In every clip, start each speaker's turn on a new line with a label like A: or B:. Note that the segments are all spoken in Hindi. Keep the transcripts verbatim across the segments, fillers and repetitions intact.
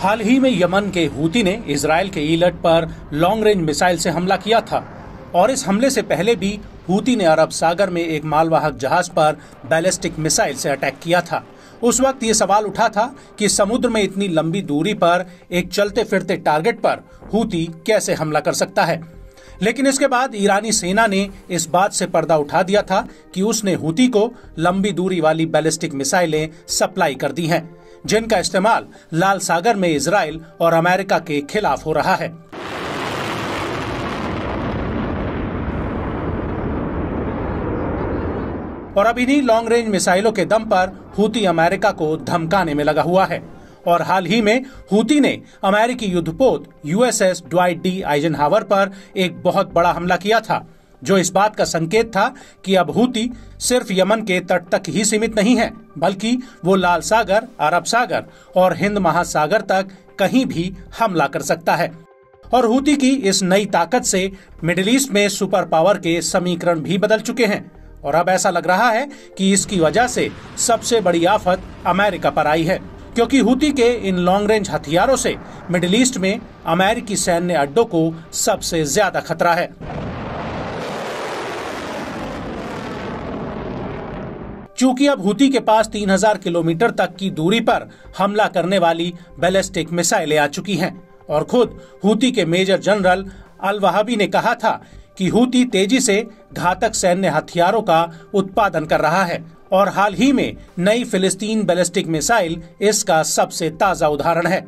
A: हाल ही में यमन के हूती ने इजराइल के ईलट पर लॉन्ग रेंज मिसाइल से हमला किया था और इस हमले से पहले भी हूती ने अरब सागर में एक मालवाहक जहाज पर बैलिस्टिक मिसाइल से अटैक किया था। उस वक्त ये सवाल उठा था कि समुद्र में इतनी लंबी दूरी पर एक चलते फिरते टारगेट पर हूती कैसे हमला कर सकता है। लेकिन इसके बाद ईरानी सेना ने इस बात से पर्दा उठा दिया था कि उसने हूती को लंबी दूरी वाली बैलिस्टिक मिसाइलें सप्लाई कर दी हैं, जिनका इस्तेमाल लाल सागर में इजराइल और अमेरिका के खिलाफ हो रहा है। और अब इन्हीं लॉन्ग रेंज मिसाइलों के दम पर हूती अमेरिका को धमकाने में लगा हुआ है। और हाल ही में हूती ने अमेरिकी युद्धपोत यूएसएस ड्वाइट डी आइजनहावर पर एक बहुत बड़ा हमला किया था, जो इस बात का संकेत था कि अब हूती सिर्फ यमन के तट तक ही सीमित नहीं है, बल्कि वो लाल सागर, अरब सागर और हिंद महासागर तक कहीं भी हमला कर सकता है। और हूती की इस नई ताकत से मिडिल ईस्ट में सुपर पावर के समीकरण भी बदल चुके हैं और अब ऐसा लग रहा है कि इसकी वजह से सबसे बड़ी आफत अमेरिका पर आई है, क्योंकि हूती के इन लॉन्ग रेंज हथियारों से मिडिल ईस्ट में अमेरिकी सैन्य अड्डों को सबसे ज्यादा खतरा है। चूंकि अब हूती के पास तीन हज़ार किलोमीटर तक की दूरी पर हमला करने वाली बैलिस्टिक मिसाइलें आ चुकी हैं और खुद हूती के मेजर जनरल अल वहाबी ने कहा था कि हूती तेजी से घातक सैन्य हथियारों का उत्पादन कर रहा है और हाल ही में नई फिलिस्तीन बैलिस्टिक मिसाइल इसका सबसे ताजा उदाहरण है।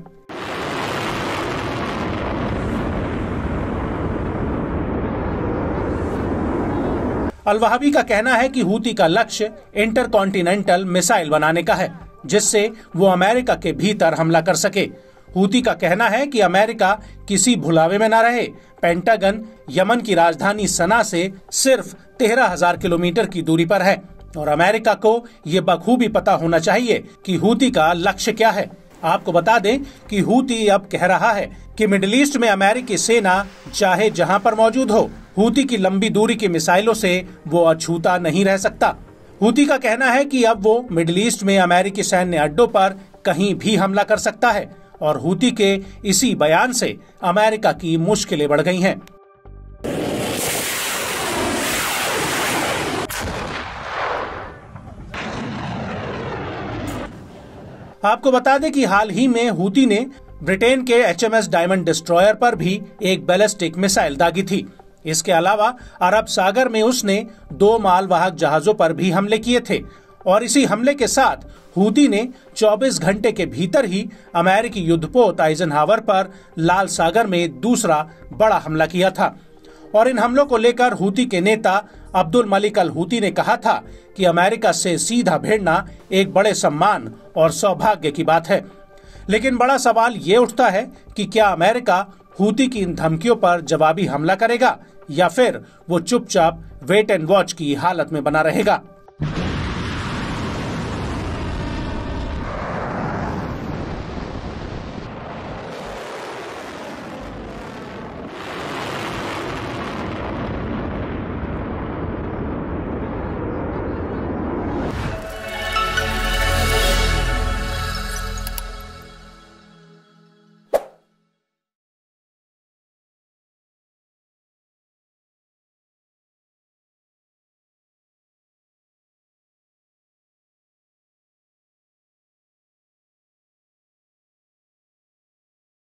A: अल वहाबी का कहना है कि हूती का लक्ष्य इंटरकॉन्टिनेंटल मिसाइल बनाने का है, जिससे वो अमेरिका के भीतर हमला कर सके। हूती का कहना है कि अमेरिका किसी भुलावे में न रहे। पेंटागन यमन की राजधानी सना से सिर्फ तेरह हज़ार किलोमीटर की दूरी पर है और अमेरिका को ये बखूबी पता होना चाहिए कि हूती का लक्ष्य क्या है। आपको बता दें कि हूती अब कह रहा है कि मिडिल ईस्ट में अमेरिकी सेना चाहे जहां पर मौजूद हो, हूती की लंबी दूरी की मिसाइलों से वो अछूता नहीं रह सकता। हूती का कहना है कि अब वो मिडिल ईस्ट में अमेरिकी सैन्य अड्डों पर कहीं भी हमला कर सकता है और हूती के इसी बयान से अमेरिका की मुश्किलें बढ़ गई हैं। आपको बता दें कि हाल ही में हूती ने ब्रिटेन के एचएमएस डायमंड डिस्ट्रॉयर पर भी एक बैलिस्टिक मिसाइल दागी थी। इसके अलावा अरब सागर में उसने दो मालवाहक जहाजों पर भी हमले किए थे और इसी हमले के साथ हूती ने चौबीस घंटे के भीतर ही अमेरिकी युद्धपोत आइजनहावर पर लाल सागर में दूसरा बड़ा हमला किया था। और इन हमलों को लेकर हूती के नेता अब्दुल मलिक अल हूती ने कहा था कि अमेरिका से सीधा भिड़ना एक बड़े सम्मान और सौभाग्य की बात है। लेकिन बड़ा सवाल ये उठता है कि क्या अमेरिका हूती की इन धमकियों पर जवाबी हमला करेगा या फिर वो चुपचाप वेट एंड वॉच की हालत में बना रहेगा।